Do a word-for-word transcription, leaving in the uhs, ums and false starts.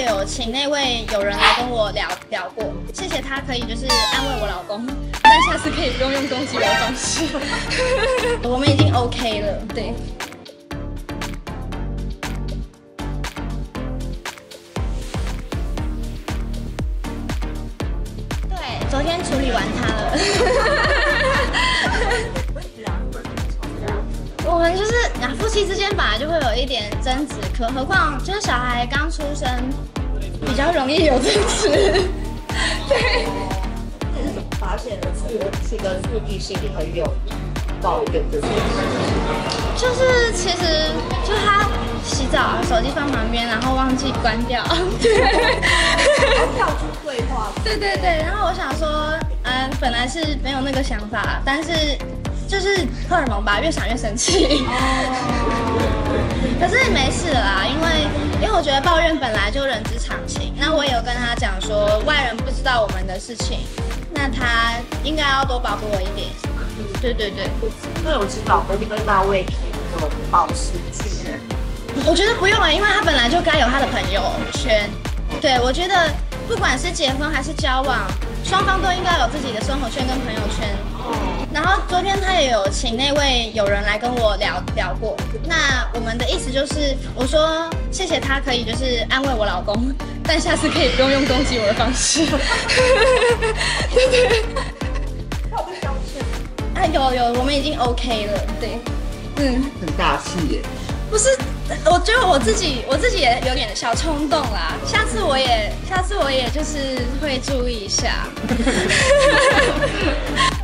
也有请那位友人来跟我聊聊过，谢谢他可以就是安慰我老公，但下次可以不用用攻击我的方式。我们已经 OK 了，对。对，昨天处理完他了。我们就是啊，夫妻之间本来就会有一点争执，可何况就是小孩刚出生，比较容易有争执。对。 你是怎么发现的是是跟父弟心里很有抱怨的？ 就是其实就他洗澡，手机放旁边，然后忘记关掉。对。 跳出对话。 对对对，然后我想说，嗯，本来是没有那个想法，但是。就是荷尔蒙吧，越想越生气。可是没事啦，因为因为我觉得抱怨本来就人之常情。那我也有跟他讲说，外人不知道我们的事情，那他应该要多保护我一点。对对对。 那我知道，我跟那位有保持距离。 我觉得不用了，因为他本来就该有他的朋友圈。对，我觉得不管是结婚还是交往，双方都应该有自己的生活圈跟朋友圈。然后昨天他也有请那位友人来跟我聊聊过，那我们的意思就是，我说谢谢他可以就是安慰我老公，但下次可以不用用攻击我的方式。对对。 他有被道歉？ 啊有有，我们已经 OK 了，对，嗯， 很大气耶。 不是，我觉得我自己我自己也有点小冲动啦，下次我也下次我也就是会注意一下。